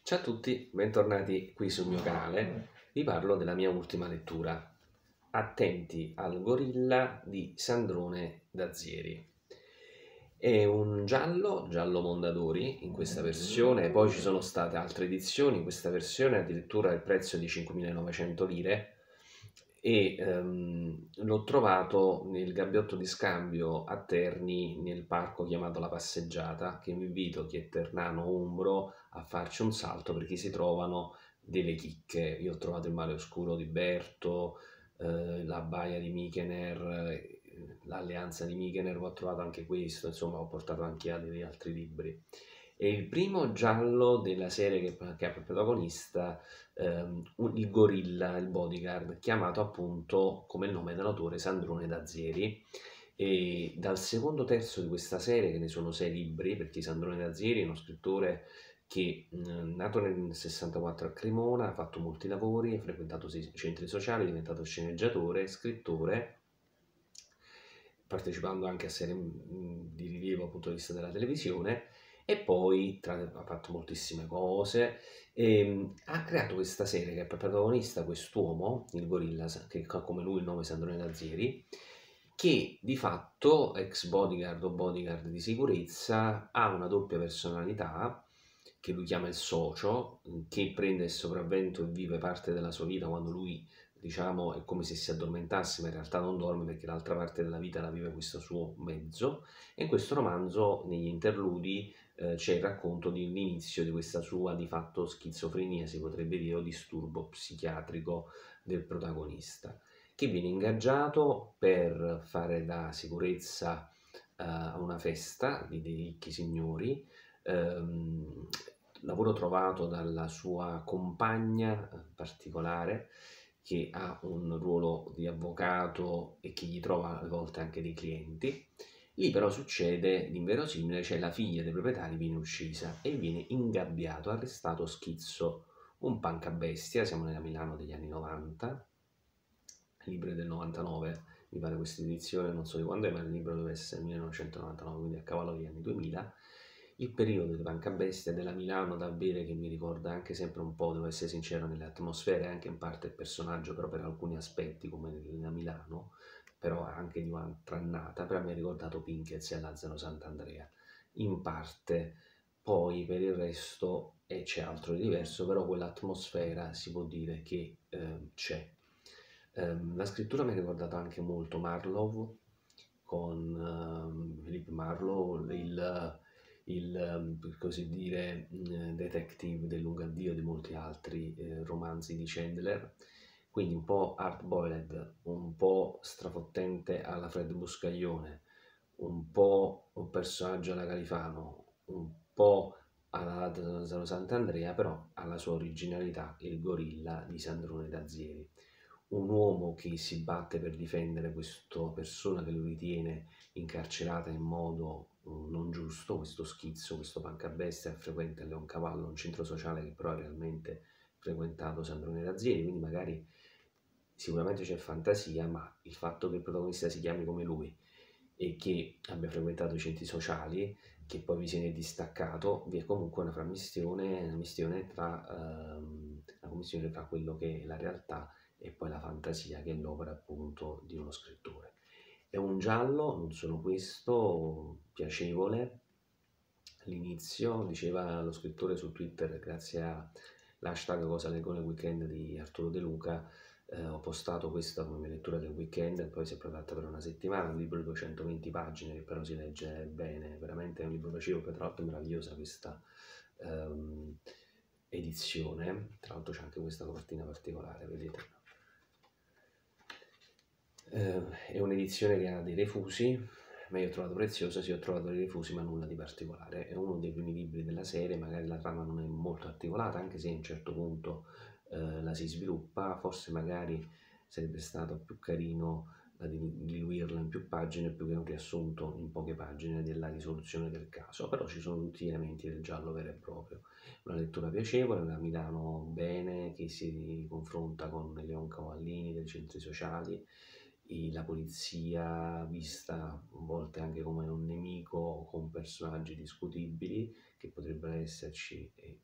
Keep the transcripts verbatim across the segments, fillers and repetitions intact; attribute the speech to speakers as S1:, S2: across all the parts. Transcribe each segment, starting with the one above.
S1: Ciao a tutti, bentornati qui sul mio canale. Vi parlo della mia ultima lettura, Attenti al gorilla di Sandrone Dazieri. È un giallo, giallo Mondadori in questa versione, poi ci sono state altre edizioni, in questa versione addirittura il prezzo è di cinquemilanovecento lire e ehm, l'ho trovato nel gabbiotto di scambio a Terni nel parco chiamato La Passeggiata, che vi invito chi è ternano o umbro a farci un salto perché si trovano delle chicche. Io ho trovato il mare oscuro di Berto, eh, la baia di Mykener, eh, l'alleanza di Mykener, ho trovato anche questo, insomma ho portato anche a degli altri libri. E il primo giallo della serie che, che ha per protagonista ehm, un- il gorilla, il bodyguard, chiamato appunto come il nome dell'autore Sandrone Dazieri. E dal secondo terzo di questa serie, che ne sono sei libri, perché Sandrone Dazieri è uno scrittore che mh, nato nel sessantaquattro a Cremona, ha fatto molti lavori, ha frequentato sei centri sociali, è diventato sceneggiatore, scrittore, partecipando anche a serie mh, di rilievo dal punto di vista della televisione, e poi tra, ha fatto moltissime cose. E, mh, ha creato questa serie che ha per protagonista quest'uomo, il gorilla, che ha come lui il nome Sandrone Dazieri, che di fatto, ex bodyguard o bodyguard di sicurezza, ha una doppia personalità che lui chiama il socio, che prende il sopravvento e vive parte della sua vita quando lui, diciamo, è come se si addormentasse, ma in realtà non dorme perché l'altra parte della vita la vive questo suo mezzo. E in questo romanzo, negli interludi, eh, c'è il racconto dell'inizio di questa sua, di fatto, schizofrenia, si potrebbe dire, o disturbo psichiatrico del protagonista, che viene ingaggiato per fare da sicurezza eh, a una festa di dei ricchi signori. Ehm, lavoro trovato dalla sua compagna eh, particolare, che ha un ruolo di avvocato e che gli trova a volte anche dei clienti. Lì però succede l'inverosimile, cioè la figlia dei proprietari viene uccisa e viene ingabbiato, arrestato schizzo, un pancabestia. Siamo nella Milano degli anni novanta, il libro è del novantanove, mi pare questa edizione, non so di quando è, ma il libro deve essere millenovecentonovantanove, quindi a cavallo degli anni duemila. Il periodo di pancabestia della Milano da bere, che mi ricorda anche sempre un po', devo essere sincero, nelle atmosfere, anche in parte il personaggio, però per alcuni aspetti come nella Milano, però anche di un'altra annata, però mi ha ricordato Pinkez e Lazzaro Sant'Andrea in parte. Poi per il resto e c'è altro di diverso, però quell'atmosfera si può dire che eh, c'è. Ehm, la scrittura mi ha ricordato anche molto Marlowe, con ehm, Philip Marlowe, il, il, ehm, per così dire, mh, detective del Lungaddio e di molti altri eh, romanzi di Chandler, quindi un po' hard-boiled, un po' strafottente alla Fred Buscaglione, un po' un personaggio alla Califano, un po' alla Lazzaro Sant'Andrea, però alla sua originalità, il gorilla di Sandrone Dazieri. Un uomo che si batte per difendere questa persona che lui ritiene incarcerata in modo uh, non giusto, questo schizzo, questo pancabestia, frequenta a Leoncavallo, un centro sociale che però ha realmente frequentato Sandrone Dazieri, quindi magari sicuramente c'è fantasia, ma il fatto che il protagonista si chiami come lui e che abbia frequentato i centri sociali, che poi vi se ne è distaccato, vi è comunque una frammistione, una mistione tra, ehm, una commistione tra quello che è la realtà e poi la fantasia, che è l'opera appunto di uno scrittore. È un giallo, non solo questo, piacevole. L'inizio, diceva lo scrittore su Twitter, grazie all'hashtag Cosa leggo nel weekend di Arturo De Luca, eh, ho postato questa come mia lettura del weekend e poi si è protratta per una settimana, un libro di duecentoventi pagine che però si legge bene, veramente è un libro piacevole, tra l'altro è meravigliosa questa ehm, edizione, tra l'altro c'è anche questa copertina particolare, vedete? Eh, è un'edizione che ha dei refusi, ma io ho trovato preziosa, sì, ho trovato dei refusi, ma nulla di particolare. È uno dei primi libri della serie, magari la trama non è molto articolata, anche se a un certo punto eh, la si sviluppa, forse magari sarebbe stato più carino da diluirla in più pagine, più che un riassunto in poche pagine della risoluzione del caso, però ci sono tutti gli elementi del giallo vero e proprio. Una lettura piacevole, una Milano bene, che si confronta con i Leoncavallini dei centri sociali, e la polizia vista a volte anche come un nemico con personaggi discutibili che potrebbero esserci, e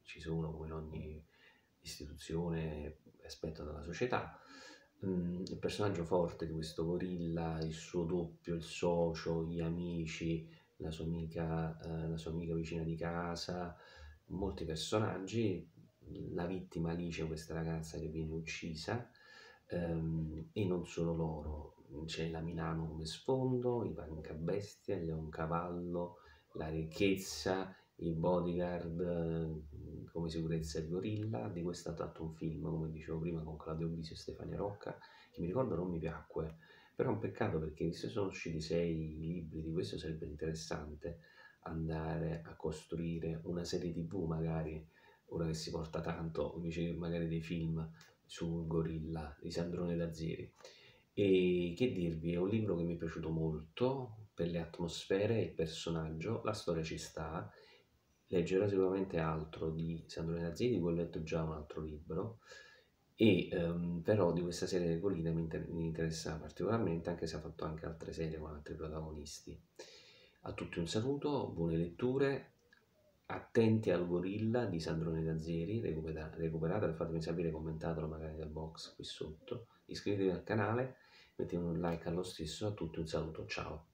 S1: ci sono come in ogni istituzione e aspetto della società. Mm, il personaggio forte di questo gorilla, il suo doppio, il socio, gli amici, la sua amica, eh, la sua amica vicina di casa, molti personaggi, la vittima Alice, questa ragazza che viene uccisa, ehm, e non solo loro, c'è la Milano come sfondo, i Pancabestia, il Leoncavallo, la ricchezza, i bodyguard eh, come sicurezza il gorilla. Di questo è tratto un film, come dicevo prima, con Claudio Bisio e Stefania Rocca, che mi ricordo non mi piacque, però è un peccato perché se sono usciti sei libri di questo sarebbe interessante andare a costruire una serie tv magari, ora che si porta tanto, invece che magari dei film sul gorilla di Sandrone Dazieri. E che dirvi, è un libro che mi è piaciuto molto per le atmosfere e il personaggio, la storia ci sta. Leggerò sicuramente altro di Sandrone Dazieri, di cui ho letto già un altro libro, e ehm, però di questa serie del Golina mi, inter- mi interessa particolarmente, anche se ha fatto anche altre serie con altri protagonisti. A tutti un saluto, buone letture, attenti al gorilla di Sandrone Dazieri, recupera- recuperatelo, fatemi sapere, commentatelo magari nel box qui sotto, iscrivetevi al canale, mettete un like allo stesso, a tutti un saluto, ciao!